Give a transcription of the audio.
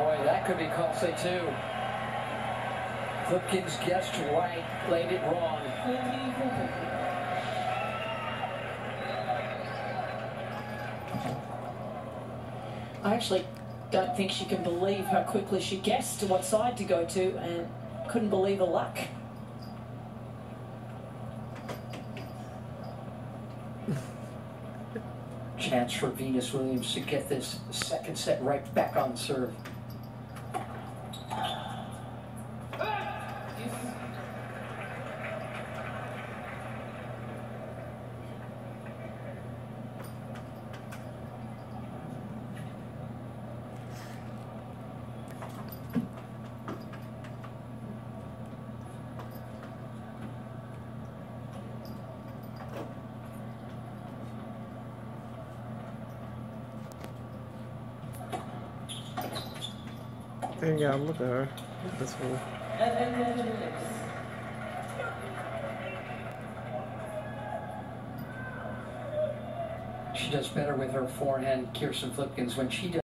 boy, that could be costly too. Flipkins guessed right, played it wrong. I actually don't think she can believe how quickly she guessed what side to go to and couldn't believe her luck. Chance for Venus Williams to get this second set right back on serve. Dang, yeah, look at her. That's cool. She does better with her forehand, Kirsten Flipkins, when she does.